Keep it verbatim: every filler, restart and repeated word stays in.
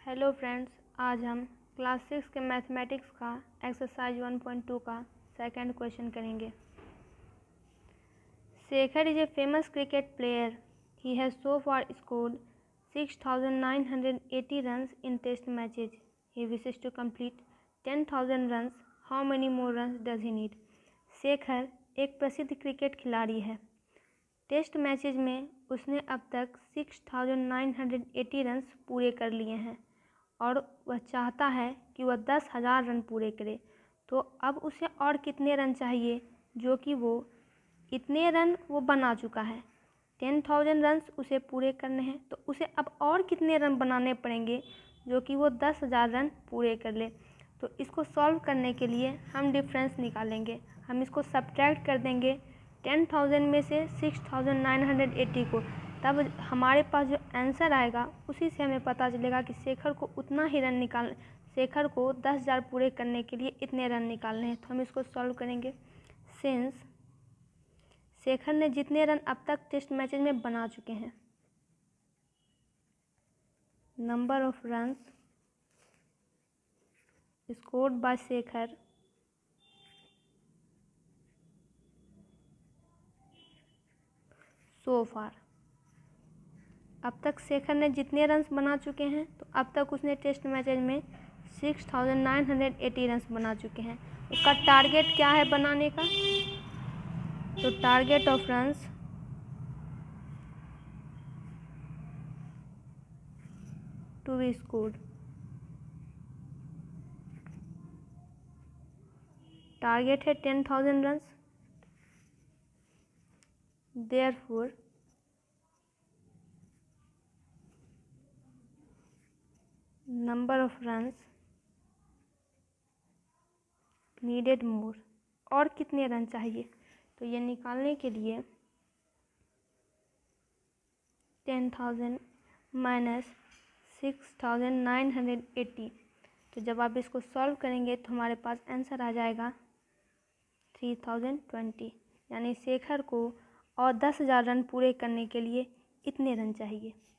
Hello friends, आज हम class six के मैथमेटिक्स का एक्सरसाइज वन पॉइंट टू का सेकंड क्वेश्चन करेंगे। Shekhar is a famous cricket player. He has so far scored six thousand nine hundred eighty runs in test matches. He wishes to complete ten thousand runs. How many more runs does he need? Shekhar एक प्रसिद्ध cricket खिलाड़ी है। Test matches में उसने अब तक six thousand nine hundred eighty runs पूरे कर लिए हैं और वह चाहता है कि वह दस हज़ार रन पूरे करे। तो अब उसे और कितने रन चाहिए, जो कि वो इतने रन वो बना चुका है। टेन थाउजेंड रन्स उसे पूरे करने हैं, तो उसे अब और कितने रन बनाने पड़ेंगे जो कि वो दस हज़ार रन पूरे कर ले। तो इसको सॉल्व करने के लिए हम डिफरेंस निकालेंगे। हम इसको सब्ट्रैक्ट कर देंगे टेन थाउजेंड में से six thousand nine hundred eighty को, तब हमारे पास जो आंसर आएगा उसी से हमें पता चलेगा कि शेखर को उतना ही रन निकाल शेखर को दस हज़ार पूरे करने के लिए इतने रन निकालने हैं। तो हम इसको सॉल्व करेंगे। सिंस शेखर ने जितने रन अब तक टेस्ट मैचेज में बना चुके हैं, number of runs scored by Shekhar so far. अब तक शेखर ने जितने रन्स बना चुके हैं, तो अब तक उसने टेस्ट मैचेज में six thousand nine hundred eighty runs बना चुके हैं। उसका टारगेट क्या है बनाने का? तो target of runs to be scored, target है ten thousand runs. Therefore number of runs needed more, और कितने रन चाहिए? तो ये निकालने के लिए ten thousand minus six thousand nine hundred eighty, तो जब आप इसको सॉल्व करेंगे तो हमारे पास आंसर आ जाएगा थ्री थाउजेंड ट्वेंटी। यानी शेखर को और दस हज़ार रन पूरे करने के लिए इतने रन चाहिए।